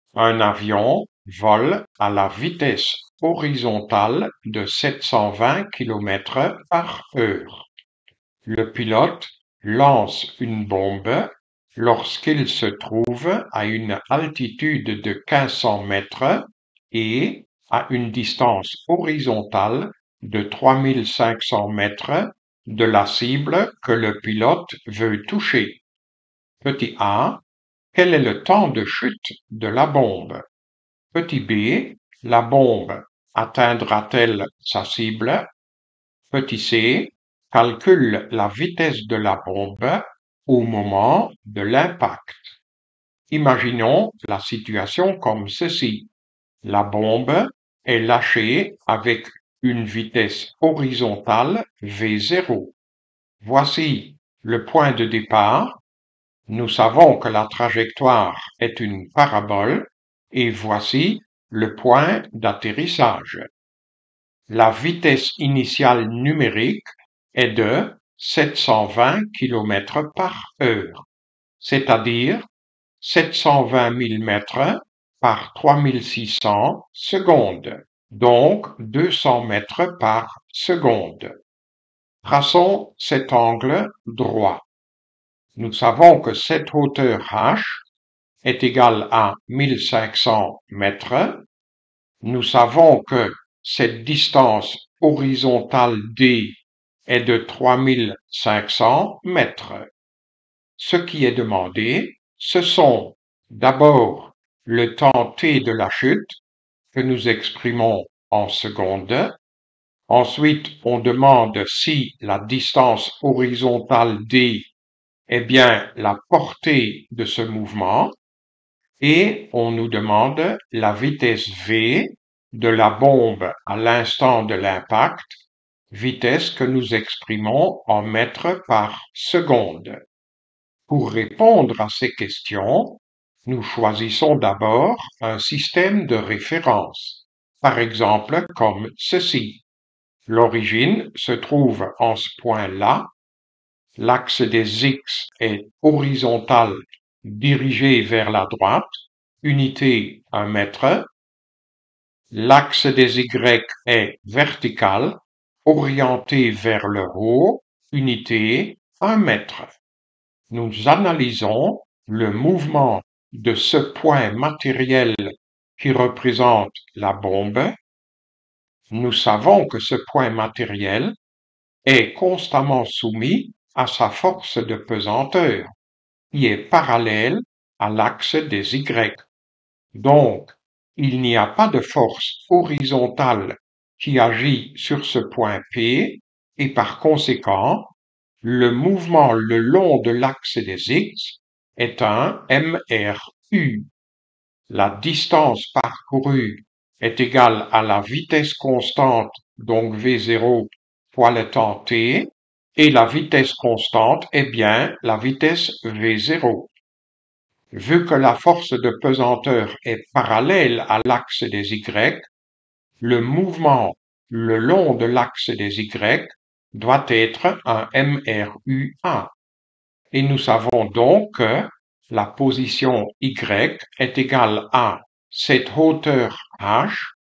Un avion vole à la vitesse horizontale de 720 km/h. Le pilote lance une bombe lorsqu'il se trouve à une altitude de 1500 mètres et à une distance horizontale de 3500 mètres de la cible que le pilote veut toucher. Petit a, quel est le temps de chute de la bombe? Petit b, la bombe atteindra-t-elle sa cible? Petit c, calcule la vitesse de la bombe au moment de l'impact. Imaginons la situation comme ceci. La bombe est lâchée avec une vitesse horizontale v0. Voici le point de départ. Nous savons que la trajectoire est une parabole et voici le point d'atterrissage. La vitesse initiale numérique est de 720 km/h, c'est-à-dire 720 000 mètres par 3600 secondes, donc 200 mètres par seconde. Traçons cet angle droit. Nous savons que cette hauteur h est égale à 1500 mètres. Nous savons que cette distance horizontale d est de 3500 mètres. Ce qui est demandé, ce sont d'abord le temps t de la chute, que nous exprimons en secondes. Ensuite, on demande si la distance horizontale d est bien la portée de ce mouvement, et on nous demande la vitesse v de la bombe à l'instant de l'impact, vitesse que nous exprimons en mètres par seconde. Pour répondre à ces questions, nous choisissons d'abord un système de référence, par exemple comme ceci. L'origine se trouve en ce point-là. L'axe des X est horizontal, dirigé vers la droite, unité 1 mètre. L'axe des Y est vertical, orienté vers le haut, unité 1 mètre. Nous analysons le mouvement de ce point matériel qui représente la bombe. Nous savons que ce point matériel est constamment soumis à sa force de pesanteur, qui est parallèle à l'axe des Y. Donc, il n'y a pas de force horizontale qui agit sur ce point P et par conséquent, le mouvement le long de l'axe des X est un MRU. La distance parcourue est égale à la vitesse constante, donc V0, fois le temps t, et la vitesse constante est bien la vitesse V0. Vu que la force de pesanteur est parallèle à l'axe des Y, le mouvement le long de l'axe des Y doit être un MRUA. Et nous savons donc que la position Y est égale à cette hauteur h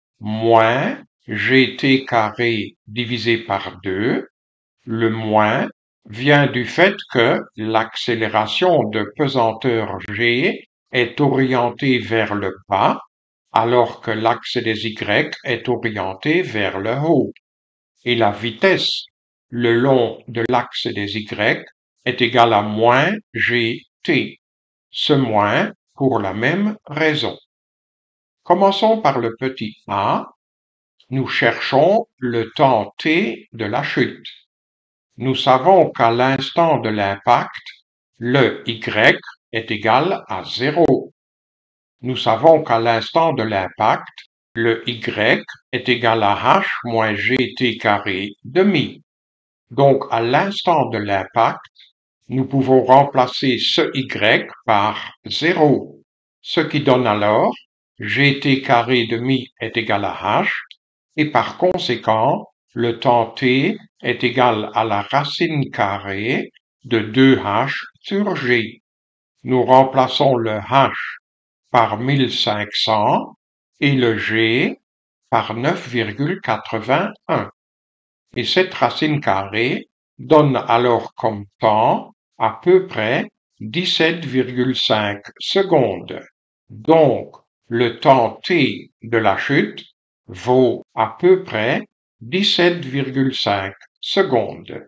moins gt carré divisé par 2. Le moins vient du fait que l'accélération de pesanteur g est orientée vers le bas, alors que l'axe des Y est orienté vers le haut. Et la vitesse le long de l'axe des Y est égale à moins gt. Ce moins pour la même raison. Commençons par le petit a. Nous cherchons le temps t de la chute. Nous savons qu'à l'instant de l'impact, le y est égal à 0. Nous savons qu'à l'instant de l'impact, le y est égal à h moins gt carré demi. Donc, à l'instant de l'impact, nous pouvons remplacer ce y par 0, ce qui donne alors gt carré demi est égal à h, et par conséquent, le temps t est égal à la racine carrée de 2h sur g. Nous remplaçons le h par 1500 et le G par 9,81. Et cette racine carrée donne alors comme temps à peu près 17,5 secondes. Donc, le temps t de la chute vaut à peu près 17,5 secondes.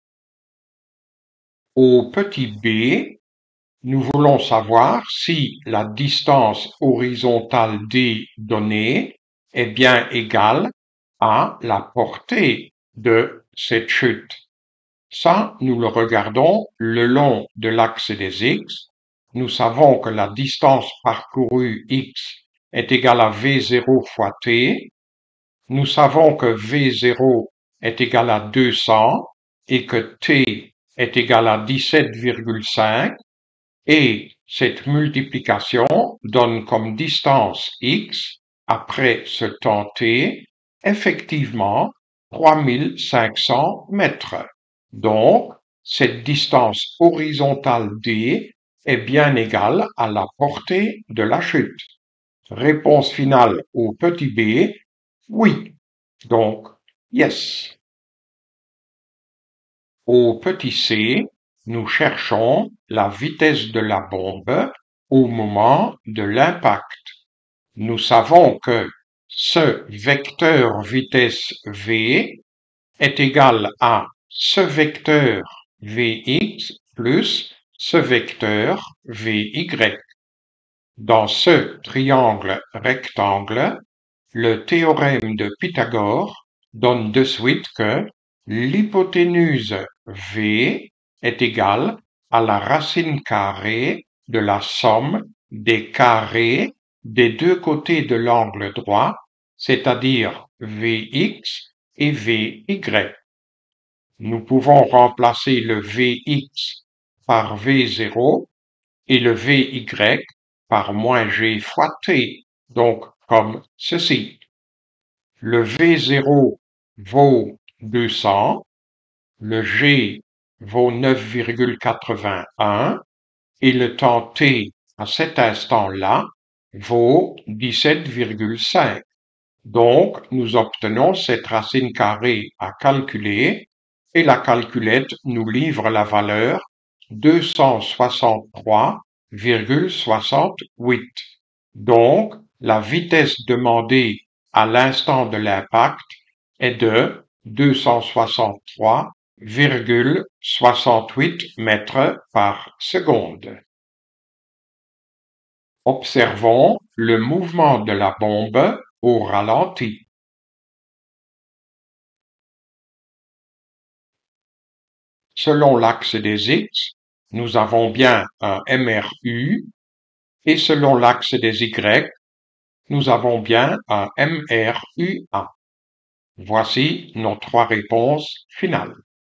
Au petit b, nous voulons savoir si la distance horizontale d donnée est bien égale à la portée de cette chute. Ça, nous le regardons le long de l'axe des x. Nous savons que la distance parcourue x est égale à v0 fois t. Nous savons que v0 est égal à 200 et que t est égal à 17,5 et cette multiplication donne comme distance x après ce temps t effectivement 3500 mètres. Donc, cette distance horizontale d est bien égale à la portée de la chute. Réponse finale au petit b, oui. Donc, yes. Au petit c, nous cherchons la vitesse de la bombe au moment de l'impact. Nous savons que ce vecteur vitesse v est égal à ce vecteur Vx plus ce vecteur Vy. Dans ce triangle rectangle, le théorème de Pythagore donne de suite que l'hypoténuse V est égale à la racine carrée de la somme des carrés des deux côtés de l'angle droit, c'est-à-dire Vx et Vy. Nous pouvons remplacer le Vx par V0 et le Vy par moins g fois t, donc comme ceci. Le V0 vaut 200, le g vaut 9,81 et le temps t à cet instant-là vaut 17,5. Donc, nous obtenons cette racine carrée à calculer et la calculette nous livre la valeur 263,68. Donc, la vitesse demandée à l'instant de l'impact est de 263,68 mètres par seconde. Observons le mouvement de la bombe au ralenti. Selon l'axe des x, nous avons bien un MRU et selon l'axe des y, nous avons bien un MRUA. Voici nos trois réponses finales.